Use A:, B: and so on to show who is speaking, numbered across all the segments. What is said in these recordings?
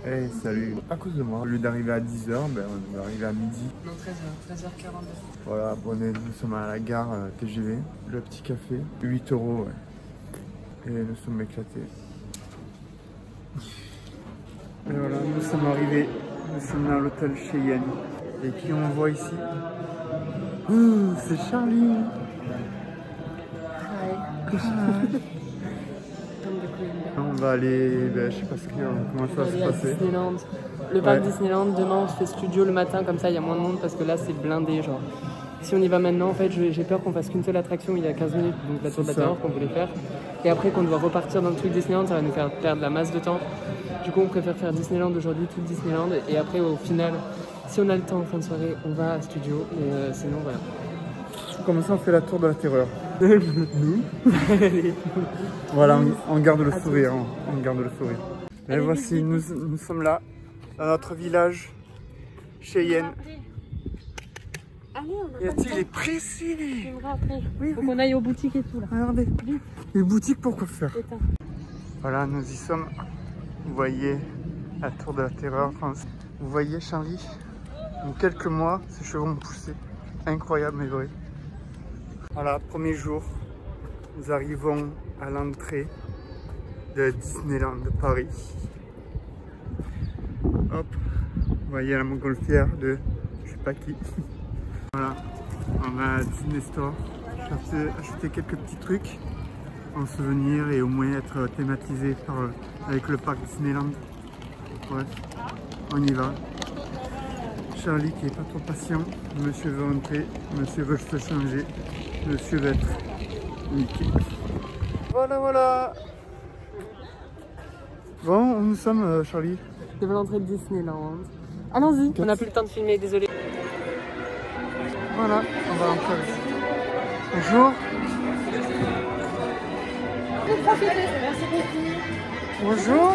A: Hey, salut. À cause de moi, au lieu d'arriver à 10h, ben, on va arriver à midi.
B: Non, 13h, 13h42.
A: Voilà, bon, nous sommes à la gare TGV, le petit café, 8 €, ouais. Et nous sommes éclatés. Et voilà, nous sommes arrivés, nous sommes dans l'hôtel Cheyenne. Et qui on voit ici? Ouh, c'est Charlie.
B: Hi.
A: On va aller, ben, je sais pas comment ça va se passer.
B: Disneyland. Le parc Disneyland, demain on se fait studio le matin, comme ça il y a moins de monde parce que là c'est blindé. Genre. Si on y va maintenant, en fait, j'ai peur qu'on fasse qu'une seule attraction il y a 15 minutes, donc la tour de la Terreur qu'on voulait faire. Et après qu'on doit repartir dans le truc Disneyland, ça va nous faire perdre la masse de temps. Du coup on préfère faire Disneyland aujourd'hui, tout Disneyland. Et après au final, si on a le temps en fin de soirée, on va à studio. Et sinon voilà.
A: Comment ça on fait la tour de la Terreur? Nous. Voilà, on garde le sourire. On garde le sourire. Et allez, voici, nous sommes là, dans notre village, Cheyenne.
B: Allez,
A: Et il est pressé.
B: Oui, faut qu'on aille aux boutiques et tout là.
A: Regardez, les boutiques pour quoi faire.
B: Éteins.
A: Voilà, nous y sommes. Vous voyez la tour de la Terreur. Enfin, vous voyez Charlie, en quelques mois, ses cheveux ont poussé. Incroyable mais vrai. Voilà, premier jour, nous arrivons à l'entrée de Disneyland de Paris. Hop, vous voyez la montgolfière de je sais pas qui. Voilà, on va à Disney Store. J'ai acheté quelques petits trucs en souvenir et au moins être thématisé avec le parc Disneyland. Bref, on y va. Charlie qui est pas trop patient, monsieur veut entrer, monsieur veut se changer, monsieur veut être Mickey. Voilà, voilà. Bon, où nous sommes, Charlie?
B: Devant l'entrée de Disneyland. Allons-y, on n'a plus le temps de filmer, désolé.
A: Voilà, on va entrer ici. Bonjour. Bonjour.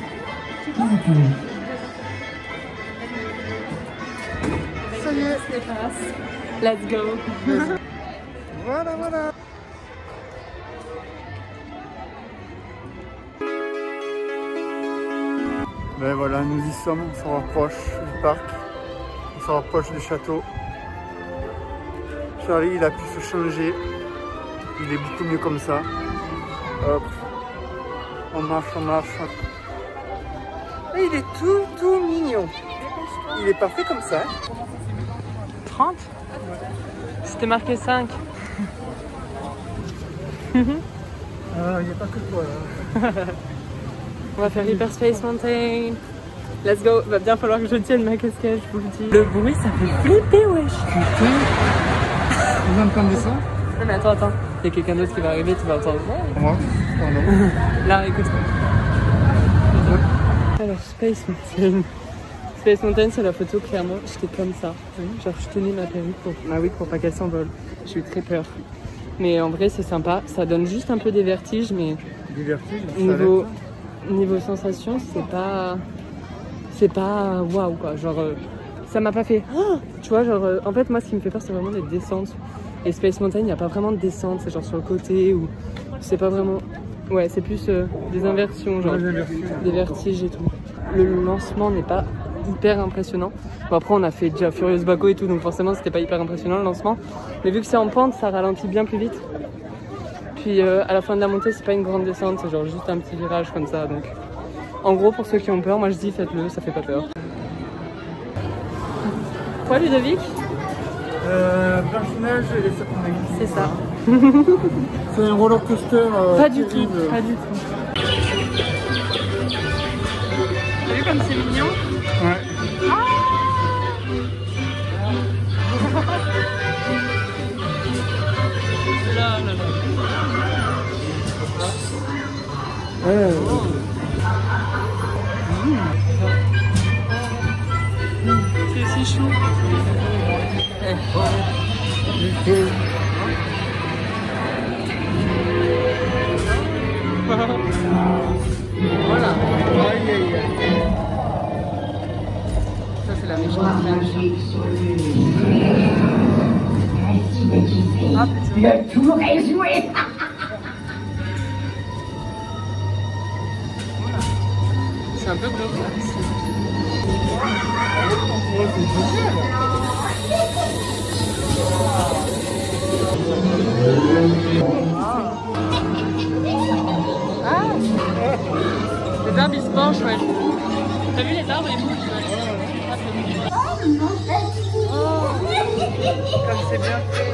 A: Ça y est.
B: Let's go.
A: Voilà, voilà. Ben voilà, nous y sommes, on se rapproche du parc, on se rapproche du château. Charlie, il a pu se changer, il est beaucoup mieux comme ça. Hop, on marche, on marche. Et il est tout mignon. Il est parfait comme ça.
B: 30 ? C'était marqué 5.
A: Il n'y a pas que toi là.
B: On va faire Hyperspace Mountain. Let's go. Va bien falloir que je tienne ma casquette, je vous le dis. Le bruit, ça fait flipper, wesh.
A: Vous entendez ça?
B: Non mais attends. Il y a quelqu'un d'autre qui va arriver, tu vas entendre.
A: Moi? Pardon.
B: Là, écoute. Alors, Space Mountain. Space Mountain, c'est la photo, clairement, j'étais comme ça. Genre, je tenais ma perruque pour pas qu'elle s'envole. J'ai eu très peur. Mais en vrai, c'est sympa. Ça donne juste un peu des vertiges, mais
A: Des vertiges,
B: niveau sensation, c'est pas waouh quoi. Genre, ça m'a pas fait. Tu vois, genre, en fait, moi, ce qui me fait peur, c'est vraiment les descentes. Et Space Mountain, il n'y a pas vraiment de descente. C'est genre sur le côté ou c'est pas vraiment. Ouais, c'est plus des inversions, genre des vertiges et tout. Le lancement n'est pas hyper impressionnant. Bon, après, on a fait déjà Furious Baco et tout, donc forcément, c'était pas hyper impressionnant le lancement. Mais vu que c'est en pente, ça ralentit bien plus vite. Puis à la fin de la montée, c'est pas une grande descente, c'est genre juste un petit virage comme ça. Donc, en gros, pour ceux qui ont peur, moi je dis faites-le, ça fait pas peur. Quoi, Ludovic?
A: Blanche-Neige et les Serpents.
B: C'est ça.
A: C'est un roller coaster.
B: Pas du tout, pas du tout. T'as vu comme c'est mignon?
A: Ouais.
B: Là.
A: Ouais.
B: C'est aussi chou. Voilà. Ça c'est la méchante. Ah,
C: le tour est joué.
B: C'est un peu glauque là. Les arbres ils se penchent, ouais. T'as vu les arbres ils bougent, ouais. Oh, comme c'est bien fait.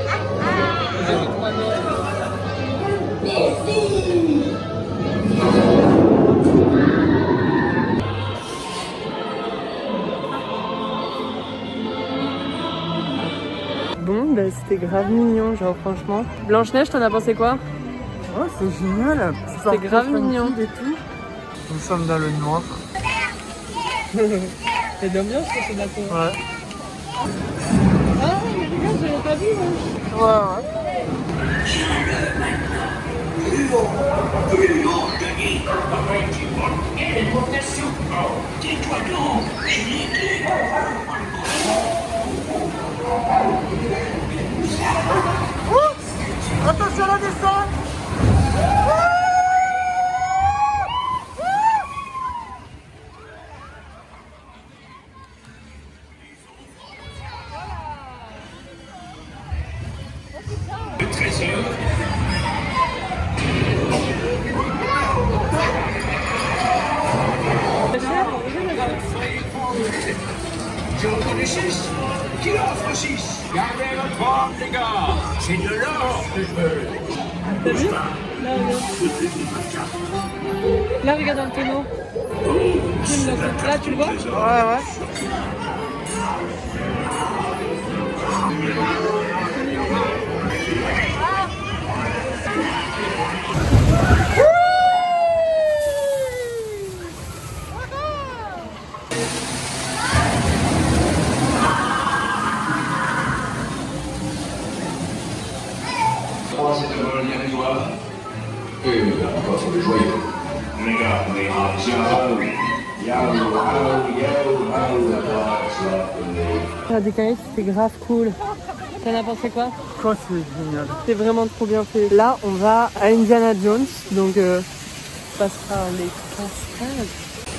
B: Bon, bah c'était grave mignon, genre franchement. Blanche-Neige, t'en as pensé quoi?
A: Oh, c'est génial.
B: C'est grave mignon.
A: Et tout. Nous sommes dans le noir.
B: C'est d'ambiance sur ce bateau.
A: Ouais.
B: Ah, mais regarde, j'avais pas vu, moi.
A: Ouais. Attention à la descente.
D: J'ai entendu 6. Qui offre 6? Gardez votre forme, les gars. C'est de l'or que je veux.
B: T'as vu? Là, regarde. Là, regarde dans le tonneau. Là, tu le vois?
A: Ouais, ouais.
D: C'est devant le lien des doigts. Et encore sur le joyau. Les gars, les
B: La décalée, c'était grave cool. T'en as pensé quoi?
A: Quoi, c'est génial.
B: C'est vraiment trop bien fait. Là, on va à Indiana Jones, donc ça sera les cascades.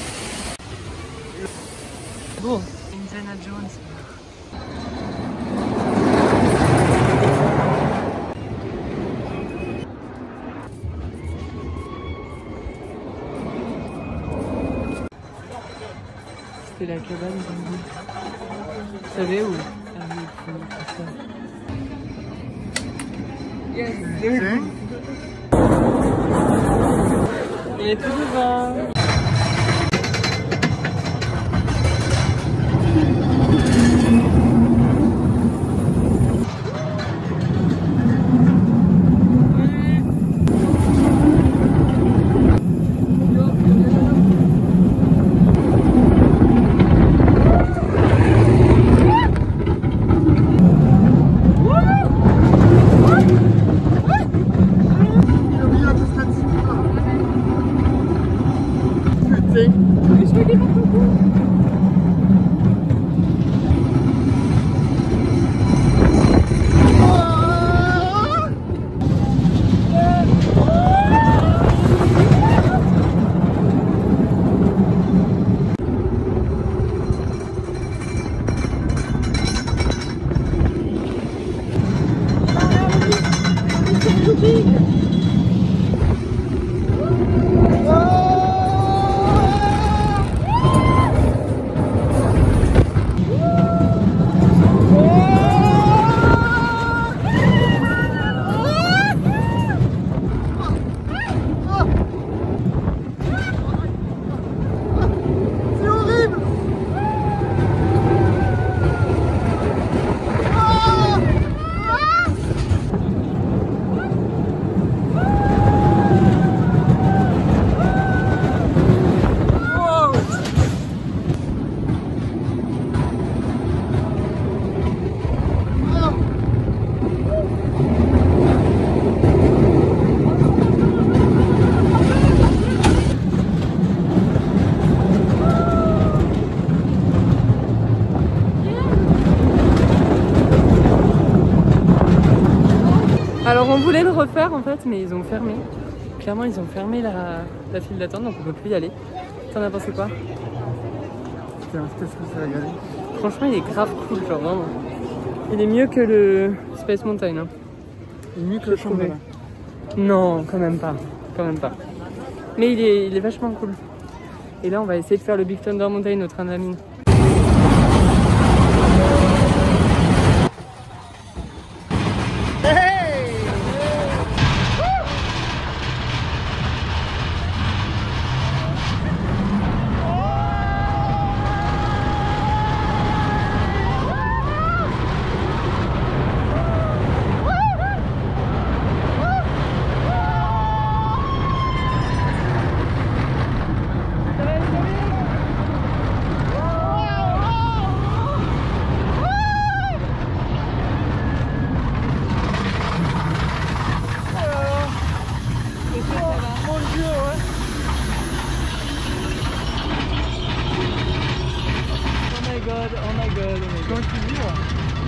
B: Bon, Indiana Jones. C'était la cabane d'Andy. Vous savez où? Ah oui, yes. On est tout devant. Alors on voulait le refaire en fait, mais ils ont fermé. Clairement ils ont fermé la file d'attente, donc on peut plus y aller. T'en as pensé quoi?
A: Qu'est-ce que ça a gagné?
B: Franchement, il est grave cool, genre vraiment. Il est mieux que le Space Mountain. Hein.
A: Il est mieux que le Shangri-La.
B: Non, quand même pas. Quand même pas. Mais il est vachement cool. Et là, on va essayer de faire le Big Thunder Mountain au train de la mine. Oh my god.
A: Comment tu vis là?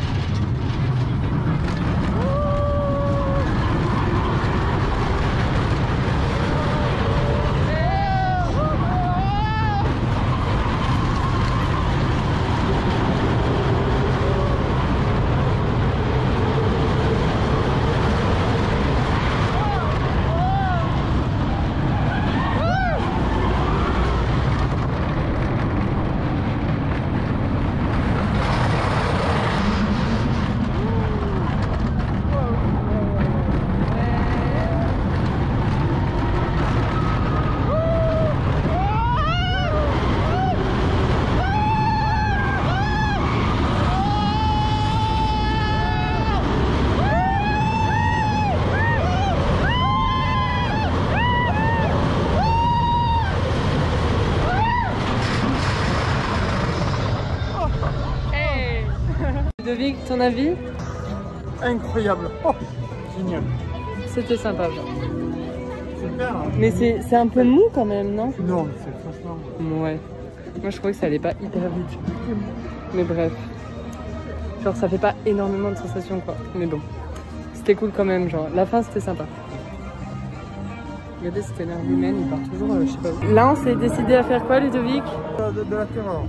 B: Ludovic, ton avis?
A: Incroyable. Oh, génial.
B: C'était sympa, genre.
A: Super.
B: Mais c'est un peu mou quand même, non?
A: Non, c'est franchement...
B: Ouais. Moi, je croyais que ça allait pas hyper vite. Mais bref. Genre, ça fait pas énormément de sensations, quoi. Mais bon. C'était cool quand même, genre. La fin, c'était sympa. Regardez, cette énergie humaine, il part toujours, je sais pas où. Là, on s'est décidé à faire quoi, Ludovic?
A: De la terreur.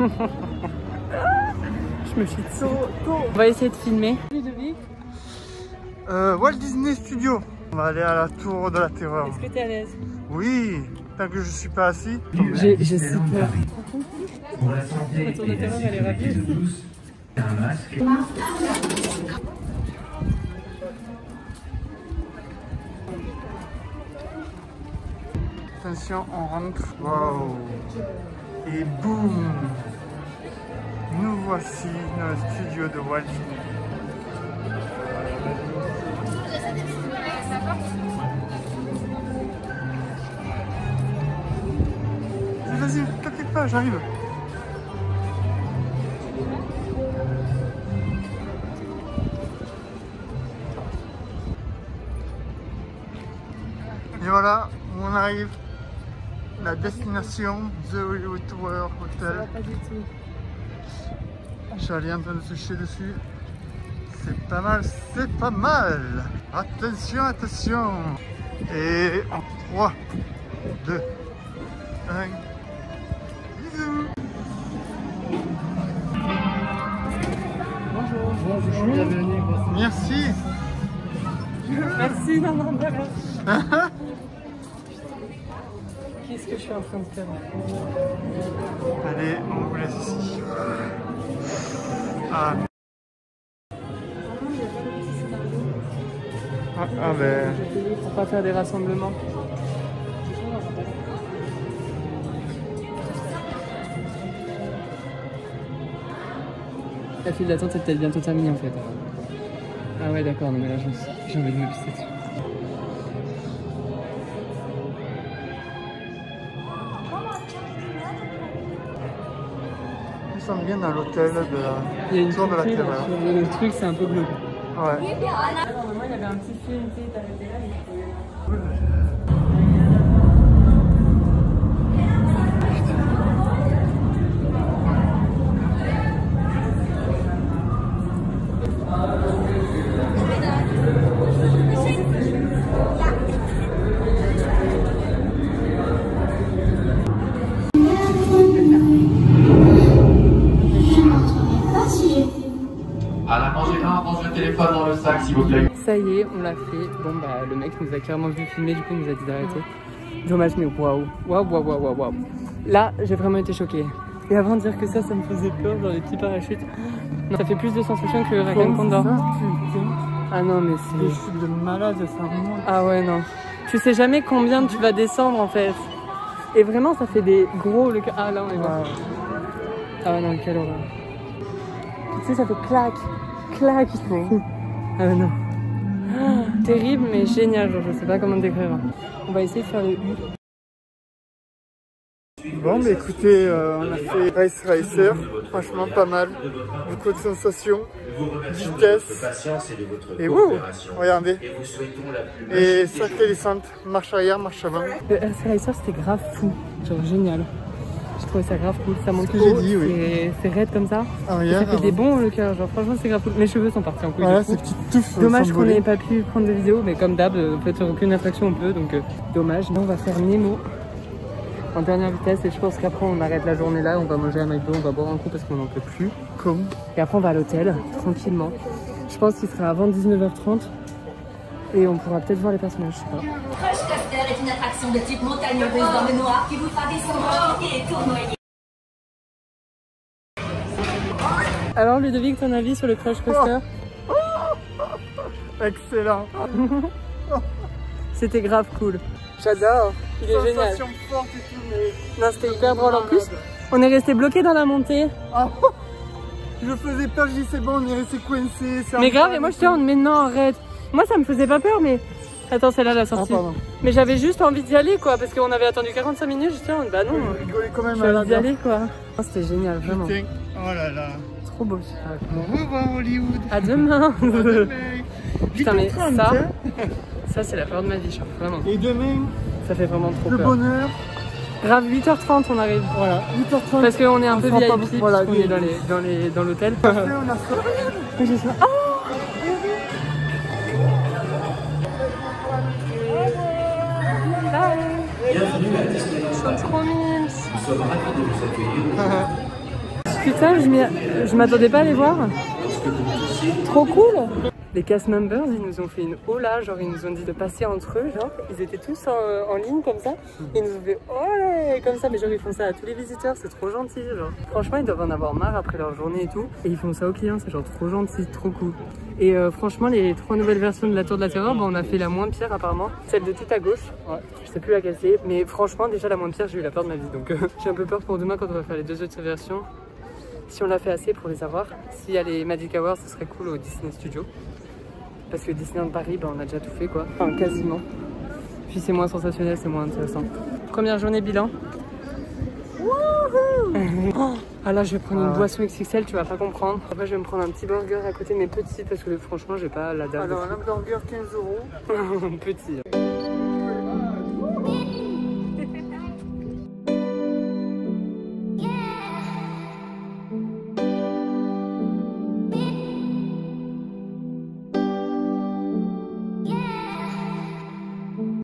B: Je me suis dit. On va essayer de filmer. Ludovic,
A: Walt Disney Studio. On va aller à la tour de la terreur.
B: est-ce que t'es à l'aise?
A: Oui, tant que je suis pas assis.
B: J'ai si peur.
E: Pour la santé
B: La tour de
E: et la
B: terreur, elle est
E: sécurité de
B: rapide.
E: tous, un masque.
A: Attention, on rentre. Wow. Et boum. Nous voici dans le studio de Walt Disney. Vas-y, t'inquiète pas, j'arrive. Et voilà, on arrive. La destination, The Hollywood Tower Hotel.
B: Pas du tout.
A: Charlie est en train de se chier dessus. C'est pas mal, c'est pas mal. Attention, attention. Et en 3, 2, 1. Bisous.
B: Bonjour.
A: Bienvenue. Merci.
B: Merci, non, non, non. Qu'est-ce que je suis en train de faire?
A: Allez, on vous laisse ici. Ah. Ah ben...
B: Pour pas faire des rassemblements. La file d'attente est peut-être bientôt terminée en fait. Ah ouais d'accord, non mais là j'ai envie de me pisser dessus.
A: Nous sommes bien dans l'hôtel de
B: Il y a
A: la
B: une
A: tour de la
B: pupille, là,
A: terreur.
B: sur le truc c'est un peu glauque.
A: Ouais.
B: Normalement il y avait un petit film, tu sais, t'arrêtais là mais
F: téléphone dans le sac s'il vous plaît.
B: Ça y est, on l'a fait. Bon bah le mec nous a clairement vu filmer, du coup il nous a dit d'arrêter. Dommage mais waouh, waouh. Là j'ai vraiment été choquée. Et avant de dire que ça me faisait peur, genre les petits parachutes. Non, ça fait plus de sensations que Rakan Condor. Ah non mais c'est...
A: Les chutes de malade, ça remonte.
B: Ah ouais non. Tu sais jamais combien tu vas descendre en fait. Et vraiment ça fait des gros... Ah là on est bon. Ah non, quelle horreur. Tu sais ça fait clac. Ah non. Terrible mais génial, genre, je sais pas comment te décrire. On va essayer de faire le U.
A: Bon, mais écoutez, on a fait Race Racer, franchement pas mal, beaucoup de sensations, vitesse, et wouh, regardez, et sacrée descente, marche arrière, marche avant.
B: Le Race Racer c'était grave fou, genre génial. Je trouvais ça grave cool, ça monte
A: que
B: haut,
A: j'ai dit, oui.
B: C'est raide comme ça,
A: Arrière,
B: ça fait des bons le cœur, genre franchement c'est grave cool. Mes cheveux sont partis en couille.
A: Voilà, ces petites touffes.
B: Dommage qu'on n'ait pas pu prendre de vidéo, mais comme d'hab, en fait aucune attraction on peut, donc dommage. Là on va faire Nemo en dernière vitesse et je pense qu'après on arrête la journée là, on va manger un McDo, on va boire un coup parce qu'on n'en peut plus.
A: Comme.
B: Et après on va à l'hôtel, tranquillement. Je pense qu'il sera avant 19h30 et on pourra peut-être voir les personnages, je sais pas.
G: Crush Coaster est une attraction de type montagne russe dans le noir qui vous fera descendre et tournoyer.
B: Alors Ludovic, ton avis sur le Crush Coaster?
A: Excellent.
B: C'était grave cool. J'adore, il est génial.
A: Sensation forte et tout, mais...
B: Non, c'était hyper drôle en plus. On est resté bloqué dans la montée.
A: Ah, je faisais peur, je dis c'est bon, on est resté coincé.
B: Mais grave, et moi je dis mais non, arrête. Moi ça me faisait pas peur, mais... Attends, c'est là la sortie. Mais j'avais juste envie d'y aller quoi, parce qu'on avait attendu 45 minutes, je dis bah non.
A: On rigolait quand même
B: J'ai
A: à la
B: envie d'y aller quoi. Oh, c'était génial, vraiment.
A: Putain. Oh là là.
B: Trop beau ce parc.
A: Au revoir Hollywood.
B: À demain. Putain mais
A: 8h30,
B: ça,
A: hein.
B: ça c'est la peur de ma vie, vraiment.
A: Et demain,
B: Ça fait vraiment trop
A: le
B: peur.
A: bonheur.
B: Grave 8h30 on arrive.
A: Voilà, 8h30.
B: Parce qu'on est un peu
A: sera pas-
B: VIP,
A: voilà,
B: parce qu'on est dans l'hôtel.
A: Après, on a ça.
B: Ils sont trop mimes. Nous sommes ravis de vous accueillir. Putain, je m'attendais pas à les voir. Trop cool. Les cast members, ils nous ont fait une hola, genre ils nous ont dit de passer entre eux, genre ils étaient tous en ligne comme ça. Ils nous ont fait olé comme ça, mais genre ils font ça à tous les visiteurs, c'est trop gentil, genre. Franchement, ils doivent en avoir marre après leur journée et tout. Et ils font ça aux clients, c'est genre trop gentil, trop cool. Et franchement, les 3 nouvelles versions de la Tour de la Terreur, bah, on a fait la moins pire apparemment. Celle de tout à gauche, ouais, je sais plus laquelle c'est. Mais franchement, déjà la moins pire, j'ai eu la peur de ma vie. Donc j'ai un peu peur pour demain quand on va faire les 2 autres versions. Si on l'a fait assez pour les avoir. S'il y a les Magic Hours, ce serait cool au Disney Studio. Parce que Disneyland Paris, bah, on a déjà tout fait quoi. Enfin, quasiment. Puis c'est moins sensationnel, c'est moins intéressant. Première journée bilan. Oh, ah là je vais prendre une boisson XXL, tu vas pas comprendre. Après je vais me prendre un petit burger à côté mais petit parce que franchement j'ai pas la dalle.
A: Alors un hamburger 15 €.
B: Petit.